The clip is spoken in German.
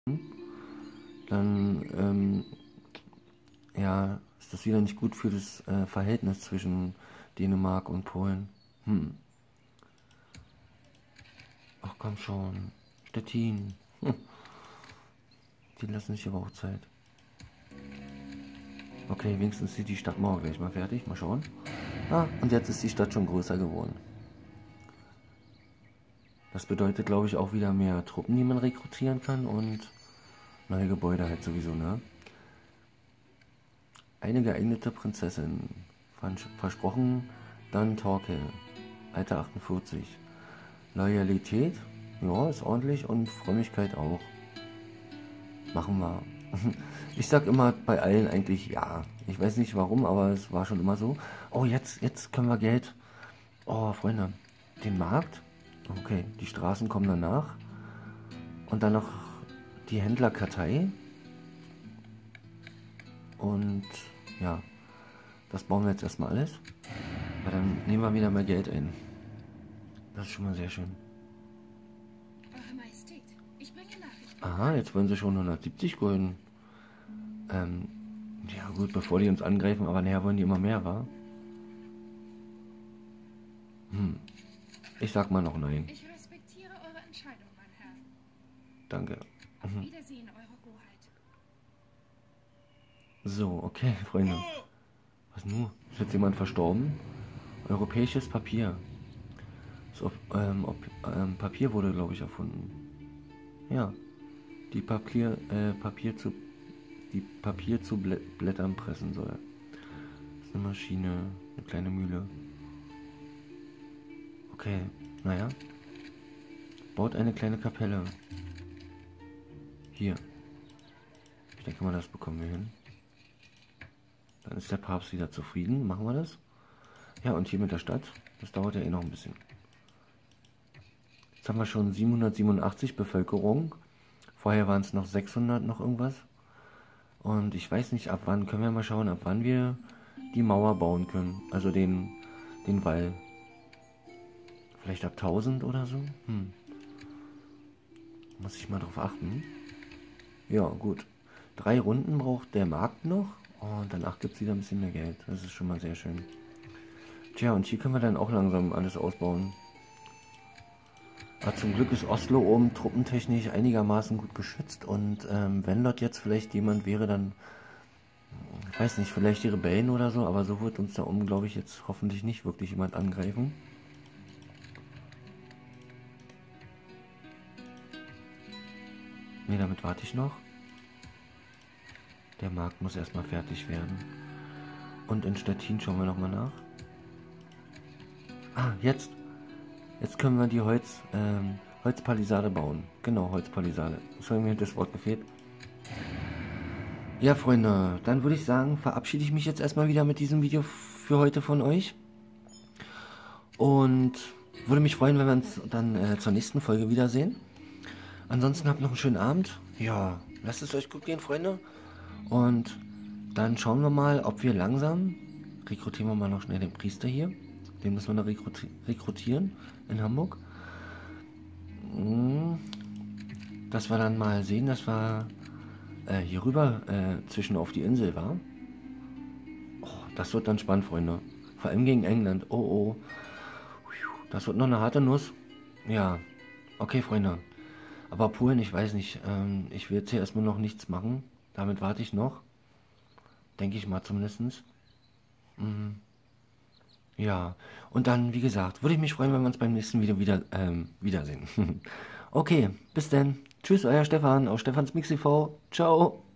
dann ja, ist das wieder nicht gut für das Verhältnis zwischen Dänemark und Polen. Ach komm schon, Stettin. Die lassen sich aber auch Zeit. Okay, wenigstens sieht die Stadt morgen gleich mal fertig. Mal schauen. Ah, und jetzt ist die Stadt schon größer geworden. Das bedeutet, glaube ich, auch wieder mehr Truppen, die man rekrutieren kann und neue Gebäude halt sowieso, ne? Eine geeignete Prinzessin. Versprochen, dann Torkel. Alter 48. Loyalität, ja, ist ordentlich und Frömmigkeit auch. Machen wir. Ich sag immer bei allen eigentlich ja. Ich weiß nicht warum, aber es war schon immer so. Oh, jetzt können wir Geld. Oh, Freunde, den Markt. Okay, die Straßen kommen danach. Und dann noch die Händlerkartei. Und ja, das bauen wir jetzt erstmal alles. Weil dann nehmen wir wieder mehr Geld ein. Das ist schon mal sehr schön. Eure Majestät, ich bringe Nachrichten. Aha, jetzt wollen sie schon 170 Gulden. Ja gut, bevor die uns angreifen, aber nachher wollen die immer mehr, wa? Ich sag mal noch nein. Ich respektiere eure Entscheidung, mein Herr. Danke. Auf Wiedersehen, eure Hoheit. So, okay, Freunde. Was nun? Ist jetzt jemand verstorben? Europäisches Papier. Papier wurde, glaube ich, erfunden. Ja. Die Papier zu Blättern pressen soll. Das ist eine Maschine, eine kleine Mühle. Okay, naja. Baut eine kleine Kapelle. Hier. Ich denke mal, das bekommen wir hin. Dann ist der Papst wieder zufrieden. Machen wir das? Ja, und hier mit der Stadt. Das dauert ja eh noch ein bisschen. Jetzt haben wir schon 787 Bevölkerung. Vorher waren es noch 600 noch irgendwas. Und ich weiß nicht, ab wann, können wir mal schauen, ab wann wir die Mauer bauen können. Also den Wall. Vielleicht ab 1000 oder so? Muss ich mal drauf achten. Ja, gut. 3 Runden braucht der Markt noch. Und danach gibt es wieder ein bisschen mehr Geld. Das ist schon mal sehr schön. Tja, und hier können wir dann auch langsam alles ausbauen. Aber zum Glück ist Oslo oben truppentechnisch einigermaßen gut geschützt. Und wenn dort jetzt vielleicht jemand wäre, dann, ich weiß nicht, vielleicht die Rebellen oder so. Aber so wird uns da oben, glaube ich, jetzt hoffentlich nicht wirklich jemand angreifen. Ne, damit warte ich noch. Der Markt muss erstmal fertig werden. Und in Stettin schauen wir nochmal nach. Ah, jetzt. Jetzt können wir die Holzpalisade bauen. Genau, Holzpalisade. Das hat mir das Wort gefehlt. Ja, Freunde, dann würde ich sagen, verabschiede ich mich jetzt erstmal wieder mit diesem Video für heute von euch. Und würde mich freuen, wenn wir uns dann zur nächsten Folge wiedersehen. Ansonsten habt noch einen schönen Abend. Ja, lasst es euch gut gehen, Freunde. Und dann schauen wir mal, ob wir langsam, rekrutieren wir mal noch schnell den Priester hier. Den müssen wir noch rekrutieren in Hamburg. Dass wir dann mal sehen, dass wir hier rüber zwischen auf die Insel war. Oh, das wird dann spannend, Freunde. Vor allem gegen England. Oh, oh. Das wird noch eine harte Nuss. Ja, okay, Freunde. Aber Polen, ich weiß nicht. Ich will jetzt hier erstmal noch nichts machen. Damit warte ich noch. Denke ich mal zumindest. Ja, und dann, wie gesagt, würde ich mich freuen, wenn wir uns beim nächsten Video wiedersehen. Okay, bis dann. Tschüss, euer Stefan aus Stefans Mix TV. Ciao.